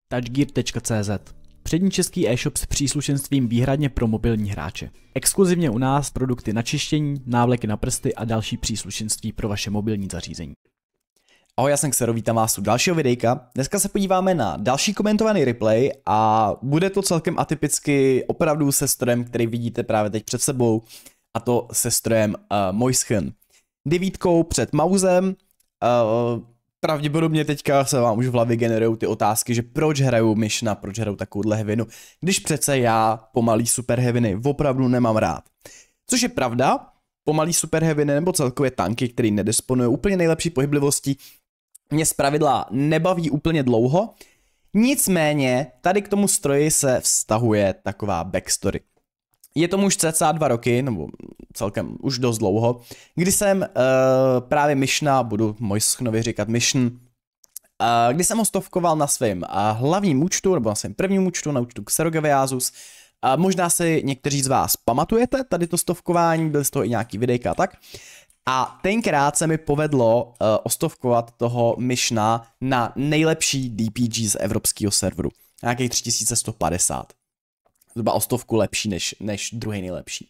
touchgear.cz. Přední český e-shop s příslušenstvím výhradně pro mobilní hráče. Exkluzivně u nás produkty na čištění, návleky na prsty a další příslušenství pro vaše mobilní zařízení. Ahoj, já jsem Xero, vítám vás u dalšího videjka. Dneska se podíváme na další komentovaný replay a bude to celkem atypicky opravdu se strojem, který vidíte právě teď před sebou, a to se strojem Moishen. 9 před mousem. Pravděpodobně teďka se vám už v hlavě generují ty otázky, že proč hraju Missiona, proč hraju takovouhle heavinu, když přece já pomalý super heaviny opravdu nemám rád. Což je pravda, pomalý super heaviny nebo celkově tanky, který nedisponuje úplně nejlepší pohyblivostí, mě zpravidla nebaví úplně dlouho, nicméně tady k tomu stroji se vztahuje taková backstory. Je tomu už cca 2 roky, nebo celkem už dost dlouho, kdy jsem právě Missiona, budu Moishenovi říkat Mission, kdy jsem ho stovkoval na svém hlavním účtu, nebo na svém prvním účtu, na účtu Xero Gaviasus. Možná si někteří z vás pamatujete tady to stovkování, byly z toho i nějaký videjka a tak. A tenkrát se mi povedlo ostovkovat toho Missiona na nejlepší DPG z evropského serveru. Nějakých 3150. Zhruba o 100 lepší než druhý nejlepší.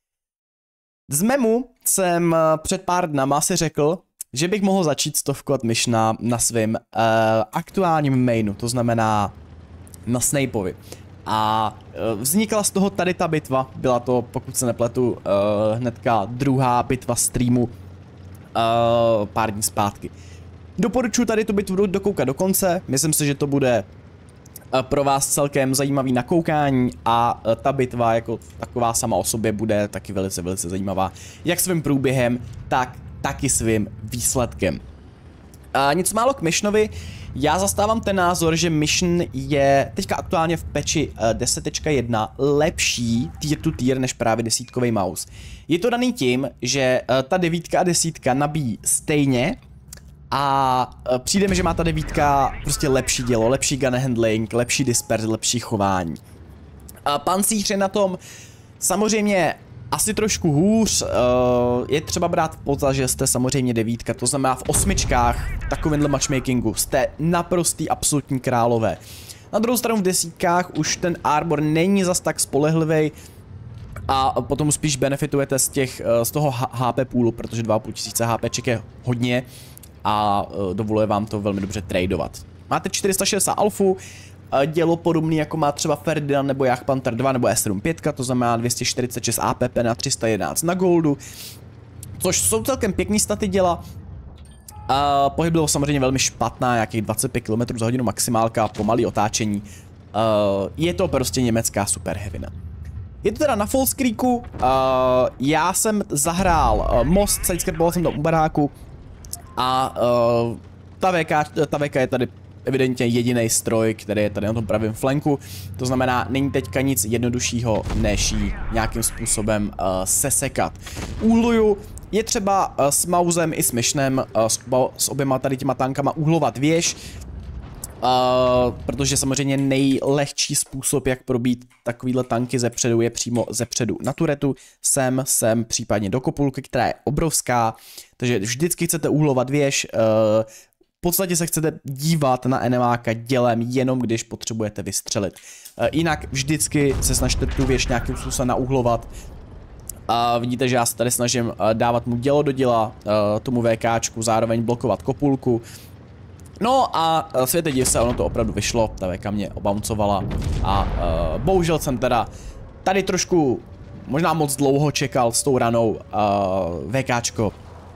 Z memu jsem před pár dnama si řekl, že bych mohl začít stovkovat Missiona na svém aktuálním mainu, to znamená na Snapeovi. A vznikla z toho tady ta bitva, byla to, pokud se nepletu, hnedka druhá bitva streamu pár dní zpátky. Doporučuji tady tu bitvu dokoukat do konce, myslím si, že to bude pro vás celkem zajímavý nakoukání a ta bitva jako taková sama o sobě bude taky velice zajímavá, jak svým průběhem, tak taky svým výsledkem. Něco málo k Missionovi. Já zastávám ten názor, že Mission je teďka aktuálně v patchi 10.1 lepší tier to tier než právě desítkový mouse. Je to daný tím, že ta 9 a 10 nabíjí stejně a přijde mi, že má ta 9 prostě lepší dělo, lepší gun handling, lepší disperse, lepší chování. Pancíř je na tom samozřejmě asi trošku hůř, je třeba brát v potaz, že jste samozřejmě 9, to znamená v 8 takovýmhle matchmakingu jste naprostý absolutní králové. Na druhou stranu v 10 už ten armor není zas tak spolehlivý a potom spíš benefitujete z toho HP poolu, protože 2500 HP je hodně a dovoluje vám to velmi dobře tradovat. Máte 460 alfu, dělo podobný jako má třeba Ferdinand nebo Jagdpanther 2 nebo S75, to znamená 246 APP na 311 na goldu, což jsou celkem pěkný staty děla. Pohyblivost samozřejmě velmi špatná, nějakých 25 km za hodinu maximálka, pomalý otáčení. Je to prostě německá super heavina. Je to teda na full screeku, já jsem zahrál most, sidescrapoval jsem do baráku a ta VK je tady evidentně jediný stroj, který je tady na tom pravém flanku, to znamená, není teďka nic jednoduššího, než ji nějakým způsobem sesekat. Úhluju je třeba s mousem i s Missionem, s oběma tady těma tankama úhlovat věž, protože samozřejmě nejlehčí způsob, jak probít takovýhle tanky zepředu, je přímo zepředu na turetu, sem, případně do kopulky, která je obrovská, takže vždycky chcete úhlovat věž. V podstatě se chcete dívat na enemáka dělem jenom když potřebujete vystřelit. Jinak vždycky se snažte tu věž nějakým způsobem naúhlovat. Vidíte, že já se tady snažím dávat mu dělo do děla, tomu VKčku, zároveň blokovat kopulku. No a světe div se, ono to opravdu vyšlo, ta VK mě obouncovala a bohužel jsem teda tady trošku, možná moc dlouho čekal s tou ranou VKčko.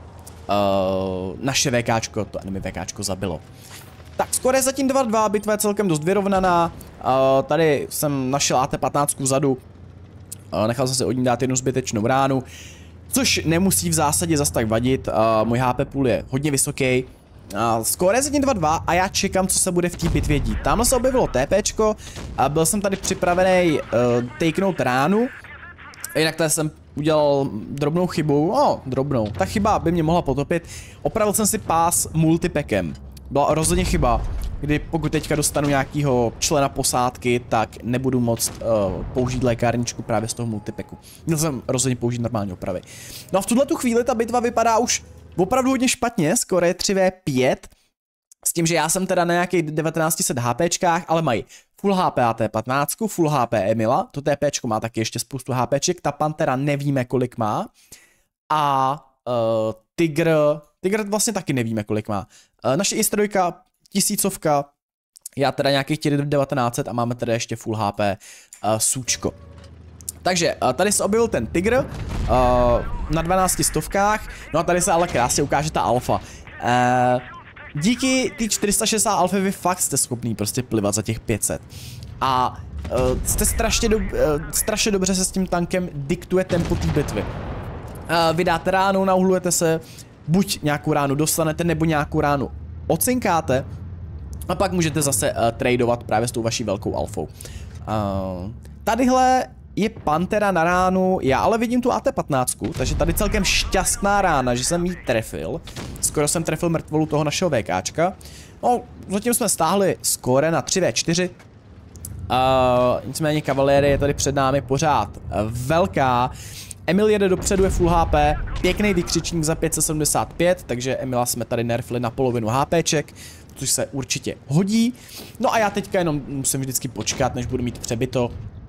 Naše VKčko, to enemy VKčko zabilo. Tak skoro je zatím 2-2, bitva je celkem dost vyrovnaná. Tady jsem našel AT-15 vzadu. Nechal jsem si od ní dát jednu zbytečnou ránu, což nemusí v zásadě zas tak vadit. Můj HP pool je hodně vysoký. Skoro je zatím 2-2 a já čekám, co se bude v té bitvě dít. Tamhle se objevilo TPčko a byl jsem tady připravený takenout ránu. Jinak tady jsem udělal drobnou chybu, drobnou, ta chyba by mě mohla potopit. Opravil jsem si pás multipackem. Byla rozhodně chyba, kdy pokud teďka dostanu nějakýho člena posádky, tak nebudu moct použít lékárničku právě z toho multipacku. Měl jsem rozhodně použít normální opravy. No a v tuhle tu chvíli ta bitva vypadá už opravdu hodně špatně, skoro je 3v5. tím, že já jsem teda na nějakých 1900 HPčkách, ale mají full HP AT-15, full HP Emila, to TPčko má taky ještě spoustu HPček, ta Pantera nevíme, kolik má. A Tiger vlastně taky nevíme, kolik má. Naše i3, 1000, já teda nějakých 1900 a máme teda ještě full HP Sučko. Takže tady se objevil ten Tiger na 12 stovkách, no a tady se ale krásně ukáže ta alfa. Díky té 460 alfy vy fakt jste schopný prostě plivat za těch 500. A jste strašně dobře se s tím tankem diktuje tempo té bitvy. Vy dáte ránu, nauhlujete se, buď nějakou ránu dostanete, nebo nějakou ránu ocinkáte. A pak můžete zase tradovat právě s tou vaší velkou alfou. Tadyhle je Pantera na ránu, já ale vidím tu AT-15, takže tady celkem šťastná rána, že jsem jí trefil. Skoro jsem trefil mrtvolu toho našeho VKčka. No, zatím jsme stáhli skóre na 3v4. Nicméně kavalérie je tady před námi pořád velká. Emil jede dopředu, je full HP, pěkný vykřičník za 575, takže Emila jsme tady nerfli na polovinu HPček, což se určitě hodí. No a já teďka jenom musím vždycky počkat, než budu mít přebito.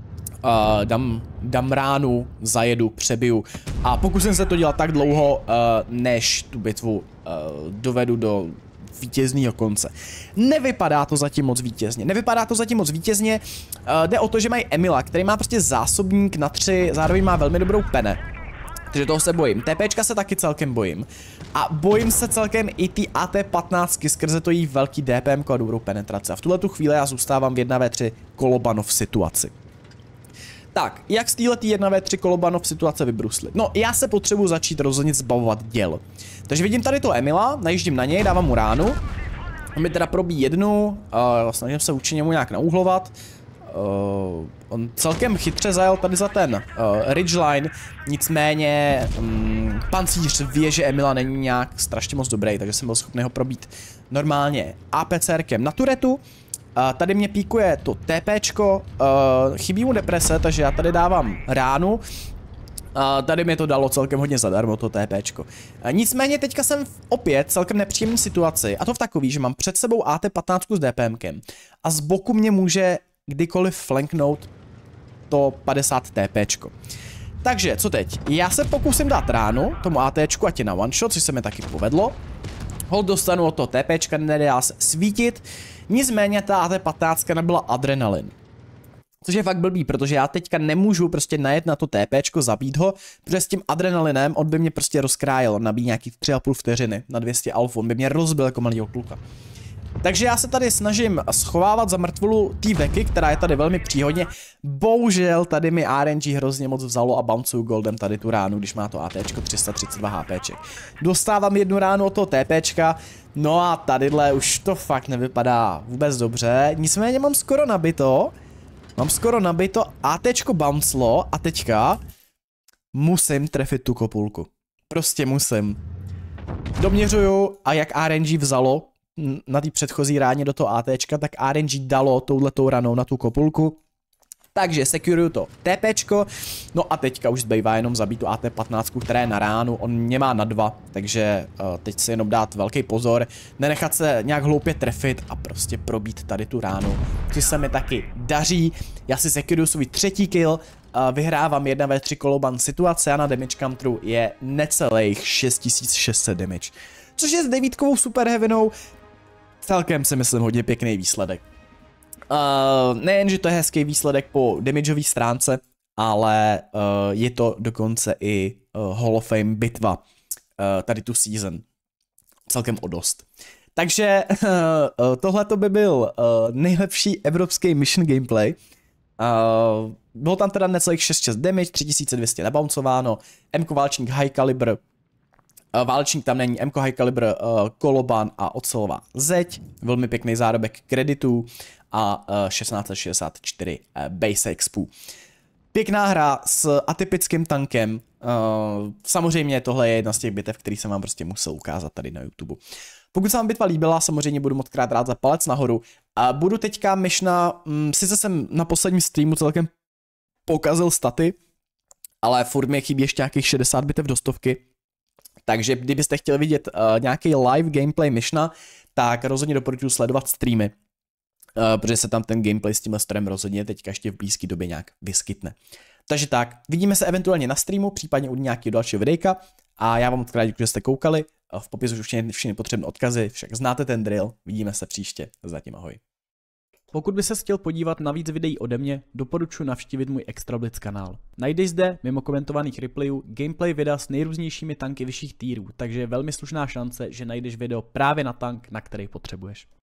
Dám ránu, zajedu, přebiju a pokusím se to dělat tak dlouho, než tu bitvu dovedu do vítězného konce. Nevypadá to zatím moc vítězně, jde o to, že mají Emila, který má prostě zásobník na 3, zároveň má velmi dobrou pene. Takže toho se bojím. TPčka se taky celkem bojím. A bojím se celkem i ty AT-15 skrze to jí velký DPM a dobrou penetraci. A v tuhle tu chvíli já zůstávám v 1v3 Kolobanov situaci. Tak, jak z této 1v3 Kolobanov situace vybruslit? No, já se potřebuji začít rozhodně zbavovat děl. Takže vidím tady to Emila, najíždím na něj, dávám mu ránu. On mi teda probí jednu, snažím se vůči němu nějak nauhlovat. On celkem chytře zajel tady za ten ridgeline, nicméně pancíř věže Emila není nějak strašně moc dobrý, takže jsem byl schopný ho probít normálně APCRkem na turetu. Tady mě píkuje to TPčko, chybí mu deprese, takže já tady dávám ránu. Tady mi to dalo celkem hodně zadarmo, to TPčko. Nicméně teďka jsem opět celkem nepříjemný situaci, a to v takový, že mám před sebou AT-15 s DPMkem a z boku mě může kdykoliv flanknout to 50 TPčko. Takže, co teď? Já se pokusím dát ránu tomu ATčku, ať je na one shot, což se mi taky povedlo. Hold dostanu od toho TPčka, nedá se svítit. Nicméně ta AT-15 nebyla adrenalin. Což je fakt blbý, protože já teďka nemůžu prostě najet na to TPčko, zabít ho, protože s tím adrenalinem on by mě prostě rozkrájel, on nabíjí nějakých 3,5 vteřiny na 200 alf, on by mě rozbil jako malýho kluka. Takže já se tady snažím schovávat za mrtvolu té Veky, která je tady velmi příhodně. Bohužel tady mi RNG hrozně moc vzalo a bouncuju goldem tady tu ránu, když má to ATčko 332 HPček. Dostávám jednu ránu od toho TPčka, no a tadyhle už to fakt nevypadá vůbec dobře. Nicméně mám skoro nabito, ATčko bouncelo a teďka musím trefit tu kopulku. Prostě musím. Doměřuju a jak RNG vzalo na té předchozí ráně do toho ATčka, tak RNG dalo touhletou ranou na tu kopulku. Takže securuju to TPčko, no a teďka už zbývá jenom zabít tu AT-15, která je na ránu, on mě má na 2, takže teď si jenom dát velký pozor, nenechat se nějak hloupě trefit a prostě probít tady tu ránu, což se mi taky daří. Já si securuju svůj 3. kill, vyhrávám 1v3 Koloban situace a na damage counteru je necelých 6600 damage, což je s 9kovou super heavinou celkem si myslím hodně pěkný výsledek. Nejen, že to je hezký výsledek po damageové stránce, ale je to dokonce i Hall of Fame bitva tady tu season. Celkem o dost. Takže tohle by byl nejlepší evropský mission gameplay. Bylo tam teda necelých 6 damage, 3200 nabouncováno, M válčník high caliber, válčník tam není, M high caliber, Koloban a ocelová zeď, velmi pěkný zárobek kreditů a 1664 base expu. Pěkná hra s atypickým tankem, samozřejmě tohle je jedna z těch bitev, který jsem vám prostě musel ukázat tady na YouTube. Pokud se vám bitva líbila, samozřejmě budu moc krát rád za palec nahoru a budu teďka myšna, sice jsem na posledním streamu celkem pokazil staty, ale furt mi chybí ještě nějakých 60 bitev do stovky. Takže kdybyste chtěli vidět nějaký live gameplay Missiona, tak rozhodně doporučuji sledovat streamy, protože se tam ten gameplay s tímhle strem rozhodně teďka ještě v blízké době nějak vyskytne. Takže tak, vidíme se eventuálně na streamu, případně u nějakého dalšího videjka a já vám moc krát děkuji, že jste koukali. V popisu už všechny potřebné odkazy, však znáte ten drill, vidíme se příště, zatím ahoj. Pokud by se chtěl podívat na víc videí ode mě, doporučuji navštívit můj Extra Blitz kanál. Najdeš zde, mimo komentovaných replayů, gameplay videa s nejrůznějšími tanky vyšších tírů, takže je velmi slušná šance, že najdeš video právě na tank, na který potřebuješ.